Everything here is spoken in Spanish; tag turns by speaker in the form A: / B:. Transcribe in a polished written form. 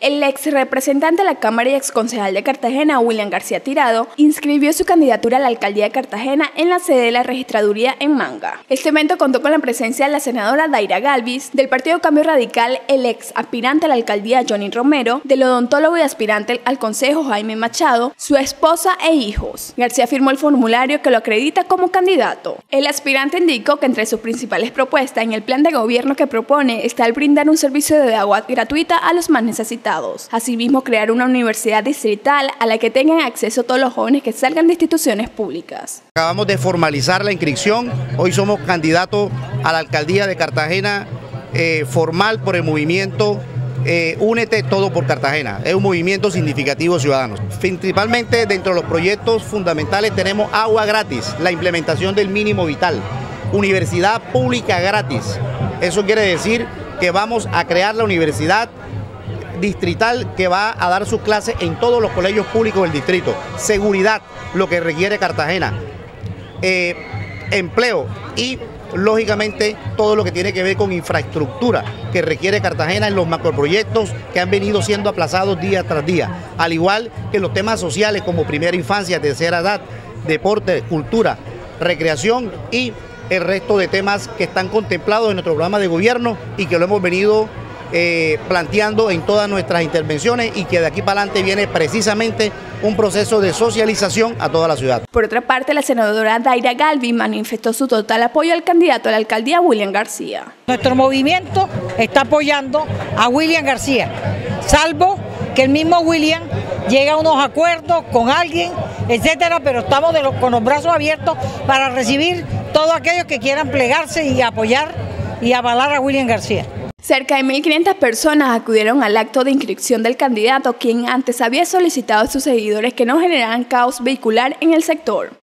A: El ex representante de la Cámara y ex concejal de Cartagena, William García Tirado, inscribió su candidatura a la alcaldía de Cartagena en la sede de la registraduría en Manga. Este evento contó con la presencia de la senadora Daira Galvis, del Partido Cambio Radical, el ex aspirante a la alcaldía Johnny Romero, del odontólogo y aspirante al consejo Jaime Machado, su esposa e hijos. García firmó el formulario que lo acredita como candidato. El aspirante indicó que entre sus principales propuestas en el plan de gobierno que propone está el brindar un servicio de agua gratuita a los más necesitados. Asimismo, crear una universidad distrital a la que tengan acceso todos los jóvenes que salgan de instituciones públicas.
B: Acabamos de formalizar la inscripción, hoy somos candidatos a la alcaldía de Cartagena, formal por el movimiento Únete Todo por Cartagena. Es un movimiento significativo ciudadano. Principalmente dentro de los proyectos fundamentales tenemos agua gratis, la implementación del mínimo vital, universidad pública gratis. Eso quiere decir que vamos a crear la universidad distrital que va a dar sus clases en todos los colegios públicos del distrito. Seguridad, lo que requiere Cartagena. Empleo y lógicamente todo lo que tiene que ver con infraestructura que requiere Cartagena en los macroproyectos que han venido siendo aplazados día tras día, al igual que los temas sociales como primera infancia, tercera edad, deporte, cultura, recreación y el resto de temas que están contemplados en nuestro programa de gobierno y que lo hemos venido planteando en todas nuestras intervenciones y que de aquí para adelante viene precisamente un proceso de socialización a toda la ciudad.
A: Por otra parte, la senadora Daira Galvis manifestó su total apoyo al candidato a la alcaldía William García.
C: Nuestro movimiento está apoyando a William García, salvo que el mismo William llega a unos acuerdos con alguien, etcétera, pero estamos con los brazos abiertos para recibir todos aquellos que quieran plegarse y apoyar y avalar a William García.
A: Cerca de 1.500 personas acudieron al acto de inscripción del candidato, quien antes había solicitado a sus seguidores que no generaran caos vehicular en el sector.